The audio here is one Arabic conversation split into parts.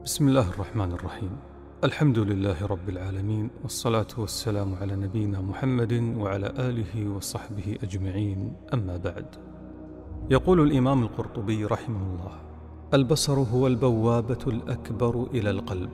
بسم الله الرحمن الرحيم. الحمد لله رب العالمين، والصلاة والسلام على نبينا محمد وعلى آله وصحبه أجمعين، أما بعد. يقول الإمام القرطبي رحمه الله: البصر هو البوابة الأكبر إلى القلب.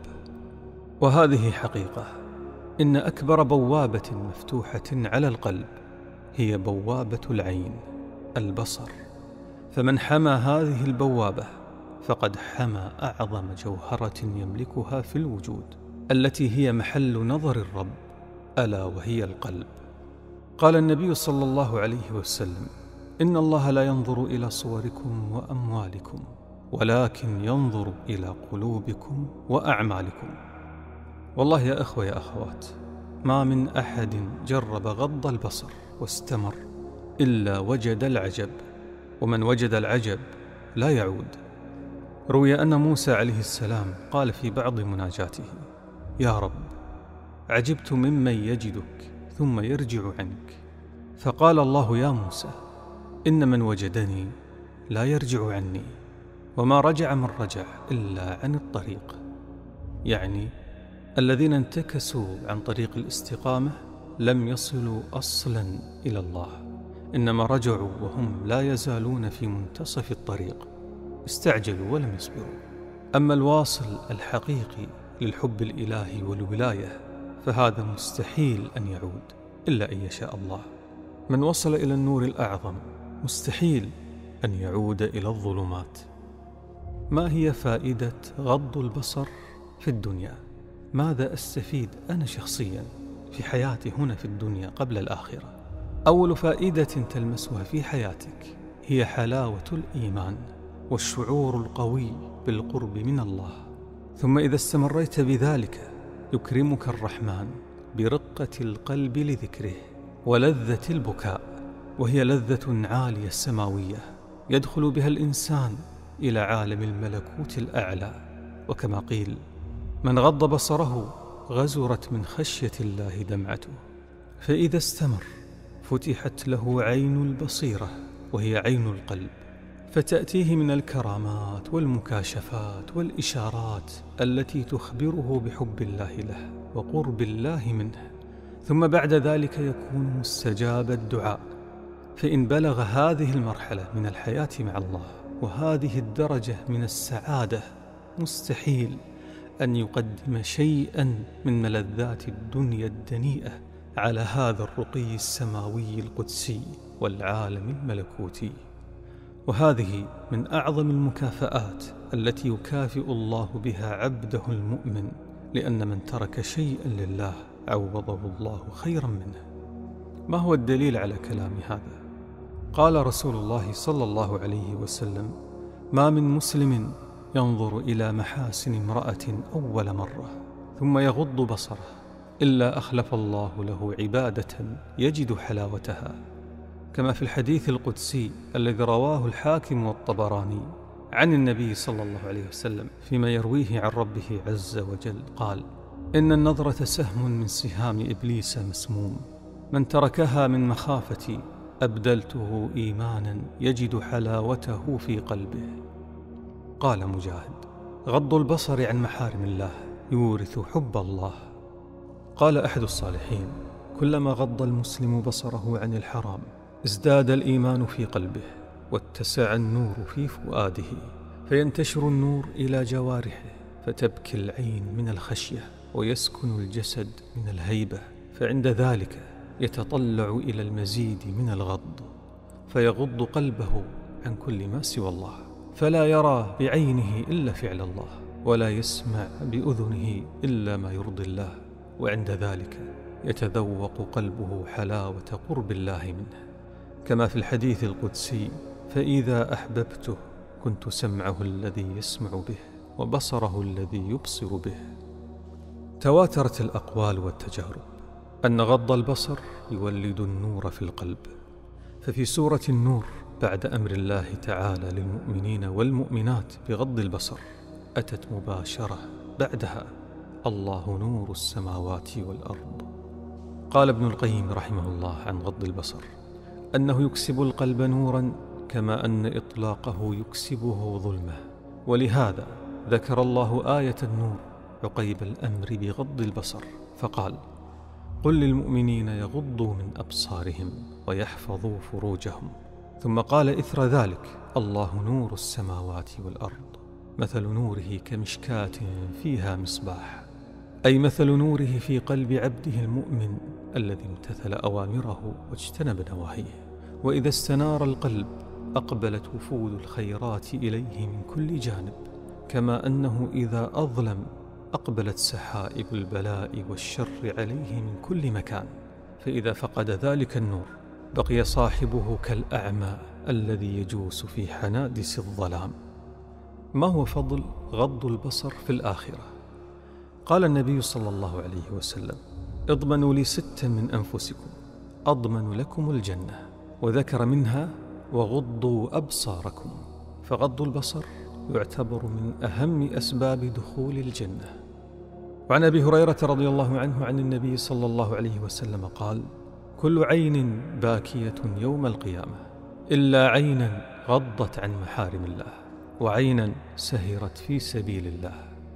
وهذه حقيقة، إن أكبر بوابة مفتوحة على القلب هي بوابة العين، البصر. فمن حمى هذه البوابة فقد حمى أعظم جوهرة يملكها في الوجود، التي هي محل نظر الرب، ألا وهي القلب. قال النبي صلى الله عليه وسلم: إن الله لا ينظر إلى صوركم وأموالكم، ولكن ينظر إلى قلوبكم وأعمالكم. والله يا أخوة يا أخوات، ما من أحد جرب غض البصر واستمر إلا وجد العجب، ومن وجد العجب لا يعود. روي أن موسى عليه السلام قال في بعض مناجاته: يا رب، عجبت ممن يجدك ثم يرجع عنك. فقال الله: يا موسى، إن من وجدني لا يرجع عني، وما رجع من رجع إلا عن الطريق. يعني الذين انتكسوا عن طريق الاستقامة لم يصلوا أصلا إلى الله، إنما رجعوا وهم لا يزالون في منتصف الطريق، استعجلوا ولم يصبروا. أما الواصل الحقيقي للحب الإلهي والولاية فهذا مستحيل أن يعود إلا أن يشاء الله. من وصل إلى النور الأعظم مستحيل أن يعود إلى الظلمات. ما هي فائدة غض البصر في الدنيا؟ ماذا أستفيد أنا شخصيا في حياتي هنا في الدنيا قبل الآخرة؟ أول فائدة تلمسها في حياتك هي حلاوة الإيمان والشعور القوي بالقرب من الله. ثم إذا استمريت بذلك يكرمك الرحمن برقة القلب لذكره ولذة البكاء، وهي لذة عالية سماوية يدخل بها الإنسان إلى عالم الملكوت الأعلى. وكما قيل: من غض بصره غزرت من خشية الله دمعته. فإذا استمر فتحت له عين البصيرة، وهي عين القلب، فتأتيه من الكرامات والمكاشفات والإشارات التي تخبره بحب الله له وقرب الله منه. ثم بعد ذلك يكون مستجاب الدعاء. فإن بلغ هذه المرحلة من الحياة مع الله وهذه الدرجة من السعادة، مستحيل أن يقدم شيئا من ملذات الدنيا الدنيئة على هذا الرقي السماوي القدسي والعالم الملكوتي. وهذه من أعظم المكافآت التي يكافئ الله بها عبده المؤمن، لأن من ترك شيئا لله عوضه الله خيرا منه. ما هو الدليل على كلامي هذا؟ قال رسول الله صلى الله عليه وسلم: ما من مسلم ينظر إلى محاسن امرأة أول مرة ثم يغض بصره إلا أخلف الله له عبادة يجد حلاوتها. كما في الحديث القدسي الذي رواه الحاكم والطبراني عن النبي صلى الله عليه وسلم فيما يرويه عن ربه عز وجل قال: إن النظرة سهم من سهام إبليس مسموم، من تركها من مخافتي أبدلته إيمانا يجد حلاوته في قلبه. قال مجاهد: غض البصر عن محارم الله يورث حب الله. قال أحد الصالحين: كلما غض المسلم بصره عن الحرام ازداد الإيمان في قلبه واتسع النور في فؤاده، فينتشر النور إلى جوارحه، فتبكي العين من الخشية ويسكن الجسد من الهيبة، فعند ذلك يتطلع إلى المزيد من الغض، فيغض قلبه عن كل ما سوى الله، فلا يرى بعينه إلا فعل الله، ولا يسمع بأذنه إلا ما يرضي الله، وعند ذلك يتذوق قلبه حلاوة قرب الله منه. كما في الحديث القدسي: فإذا أحببته كنت سمعه الذي يسمع به وبصره الذي يبصر به. تواترت الأقوال والتجارب أن غض البصر يولد النور في القلب. ففي سورة النور بعد أمر الله تعالى للمؤمنين والمؤمنات بغض البصر أتت مباشرة بعدها: الله نور السماوات والأرض. قال ابن القيم رحمه الله عن غض البصر أنه يكسب القلب نورا كما أن إطلاقه يكسبه ظلمة. ولهذا ذكر الله آية النور عقيب الأمر بغض البصر فقال: قل للمؤمنين يغضوا من أبصارهم ويحفظوا فروجهم. ثم قال إثر ذلك: الله نور السماوات والأرض، مثل نوره كمشكاة فيها مصباح، أي مثل نوره في قلب عبده المؤمن الذي امتثل أوامره واجتنب نواهيه. وإذا استنار القلب أقبلت وفود الخيرات إليه من كل جانب، كما أنه إذا أظلم أقبلت سحائب البلاء والشر عليه من كل مكان. فإذا فقد ذلك النور بقي صاحبه كالأعمى الذي يجوس في حنادس الظلام. ما هو فضل غض البصر في الآخرة؟ قال النبي صلى الله عليه وسلم: اضمنوا لي 6 من أنفسكم أضمن لكم الجنة، وذكر منها: وغضوا أبصاركم. فغض البصر يعتبر من أهم أسباب دخول الجنة. وعن أبي هريرة رضي الله عنه عن النبي صلى الله عليه وسلم قال: كل عين باكية يوم القيامة إلا عينا غضت عن محارم الله، وعينا سهرت في سبيل الله.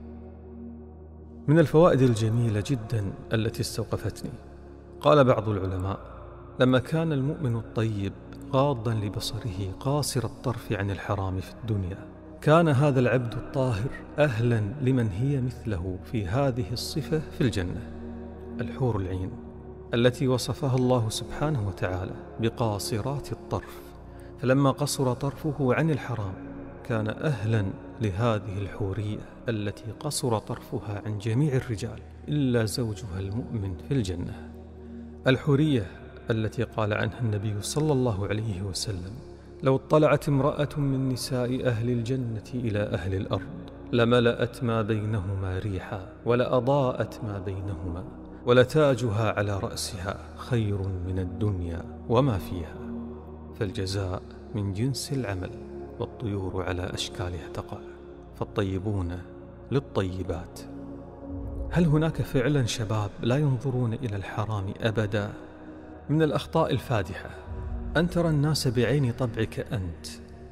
من الفوائد الجميلة جدا التي استوقفتني، قال بعض العلماء: لما كان المؤمن الطيب غاضا لبصره قاصر الطرف عن الحرام في الدنيا، كان هذا العبد الطاهر أهلا لمن هي مثله في هذه الصفة في الجنة، الحور العين التي وصفها الله سبحانه وتعالى بقاصرات الطرف. فلما قصر طرفه عن الحرام كان أهلا لهذه الحورية التي قصر طرفها عن جميع الرجال إلا زوجها المؤمن في الجنة. الحورية التي قال عنها النبي صلى الله عليه وسلم: لو اطلعت امرأة من نساء أهل الجنة إلى أهل الأرض لملأت ما بينهما ريحا ولأضاءت ما بينهما، ولتاجها على رأسها خير من الدنيا وما فيها. فالجزاء من جنس العمل، والطيور على أشكالها تقع، فالطيبون للطيبات. هل هناك فعلا شباب لا ينظرون إلى الحرام أبدا؟ من الأخطاء الفادحة أن ترى الناس بعين طبعك أنت.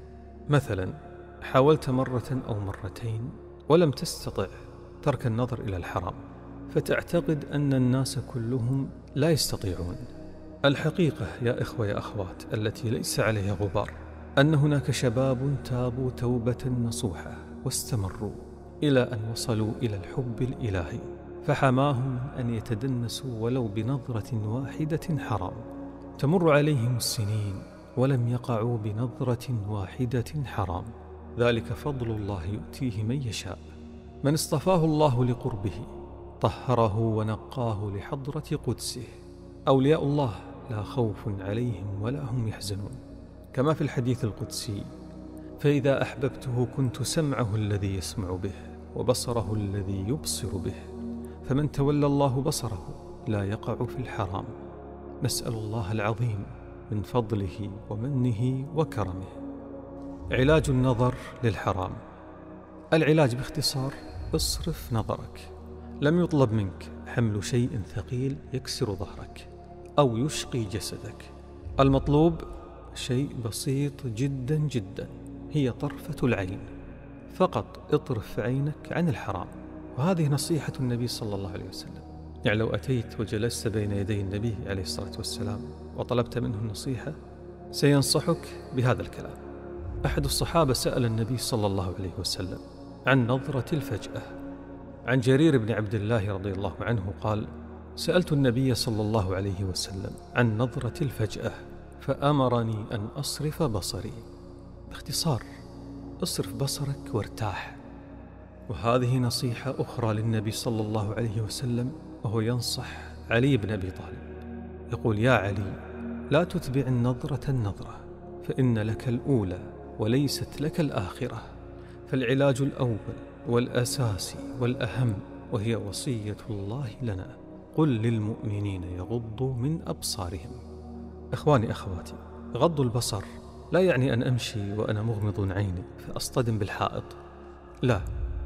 مثلا حاولت مرة أو مرتين ولم تستطع ترك النظر إلى الحرام، فتعتقد أن الناس كلهم لا يستطيعون. الحقيقة يا إخوة يا أخوات التي ليس عليها غبار أن هناك شباب تابوا توبة نصوحة واستمروا إلى أن وصلوا إلى الحب الإلهي، فحماهم من أن يتدنسوا ولو بنظرة واحدة حرام. تمر عليهم السنين ولم يقعوا بنظرة واحدة حرام. ذلك فضل الله يؤتيه من يشاء. من اصطفاه الله لقربه طهره ونقاه لحضرة قدسه. أولياء الله لا خوف عليهم ولا هم يحزنون، كما في الحديث القدسي: فإذا أحببته كنت سمعه الذي يسمع به وبصره الذي يبصر به، فمن تولى الله بصره لا يقع في الحرام. نسأل الله العظيم من فضله ومنه وكرمه. علاج النظر للحرام. العلاج باختصار: اصرف نظرك. لم يطلب منك حمل شيء ثقيل يكسر ظهرك أو يشقي جسدك. المطلوب شيء بسيط جدا جدا، هي طرفة العين فقط. اطرف عينك عن الحرام. وهذه نصيحة النبي صلى الله عليه وسلم. يعني لو أتيت وجلست بين يدي النبي عليه الصلاة والسلام وطلبت منه النصيحة سينصحك بهذا الكلام. أحد الصحابة سأل النبي صلى الله عليه وسلم عن نظرة الفجأة. عن جرير بن عبد الله رضي الله عنه قال: سألت النبي صلى الله عليه وسلم عن نظرة الفجأة فأمرني أن أصرف بصري. باختصار: اصرف بصرك وارتاح. وهذه نصيحة أخرى للنبي صلى الله عليه وسلم وهو ينصح علي بن أبي طالب، يقول: يا علي، لا تتبع النظرة فإن لك الأولى وليست لك الآخرة. فالعلاج الأول والأساسي والأهم وهي وصية الله لنا: قل للمؤمنين يغضوا من أبصارهم. إخواني أخواتي، غض البصر لا يعني أن أمشي وأنا مغمض عيني فأصطدم بالحائط، لا.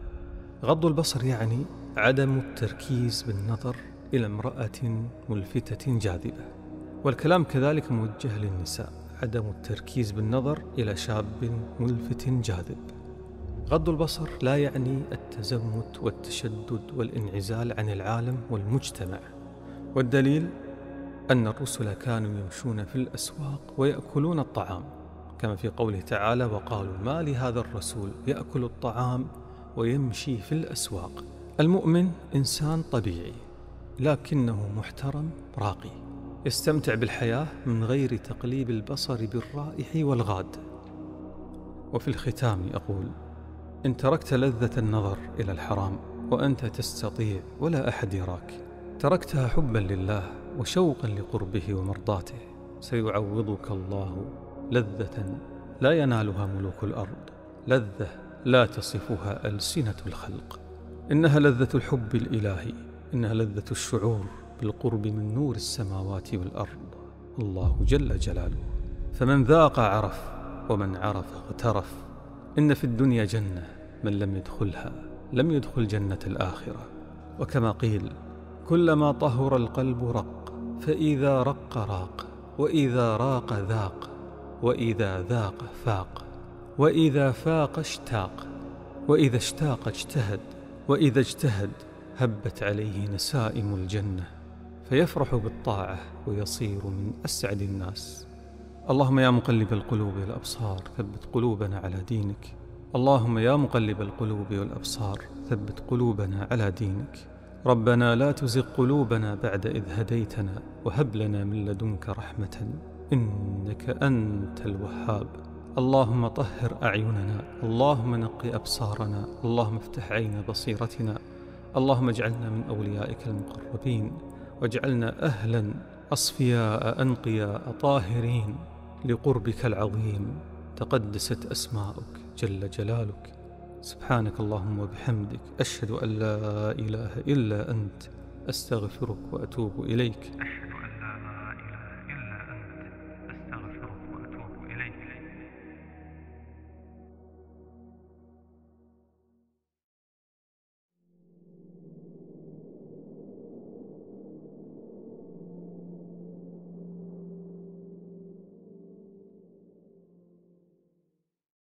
غض البصر يعني عدم التركيز بالنظر إلى امرأة ملفتة جاذبة. والكلام كذلك موجه للنساء: عدم التركيز بالنظر إلى شاب ملفت جاذب. غض البصر لا يعني التزمت والتشدد والانعزال عن العالم والمجتمع، والدليل أن الرسل كانوا يمشون في الأسواق ويأكلون الطعام، كما في قوله تعالى: وقالوا ما لهذا الرسول يأكل الطعام ويمشي في الأسواق. المؤمن إنسان طبيعي لكنه محترم راقي، يستمتع بالحياة من غير تقليب البصر بالرائح والغاد. وفي الختام أقول: إن تركت لذة النظر إلى الحرام وأنت تستطيع ولا أحد يراك، تركتها حبا لله وشوقا لقربه ومرضاته، سيعوضك الله لذة لا ينالها ملوك الأرض، لذة لا تصفها ألسنة الخلق. إنها لذة الحب الإلهي، إنها لذة الشعور بالقرب من نور السماوات والأرض، الله جل جلاله. فمن ذاق عرف، ومن عرف اغترف. إن في الدنيا جنة، من لم يدخلها لم يدخل جنة الآخرة. وكما قيل: كلما طهر القلب رق، فإذا رق راق، وإذا راق ذاق، وإذا ذاق فاق، وإذا فاق اشتاق، وإذا اشتاق اجتهد، وإذا اجتهد هبت عليه نسائم الجنة، فيفرح بالطاعة ويصير من أسعد الناس. اللهم يا مقلب القلوب والأبصار ثبت قلوبنا على دينك. اللهم يا مقلب القلوب والأبصار ثبت قلوبنا على دينك. ربنا لا تزغ قلوبنا بعد إذ هديتنا وهب لنا من لدنك رحمة إنك أنت الوهاب. اللهم طهر أعيننا، اللهم نقي أبصارنا، اللهم افتح عين بصيرتنا، اللهم اجعلنا من أوليائك المقربين، واجعلنا أهلا أصفياء أنقياء طاهرين لقربك العظيم. تقدست أسماؤك جل جلالك. سبحانك اللهم وبحمدك، أشهد أن لا إله إلا أنت، أستغفرك وأتوب إليك.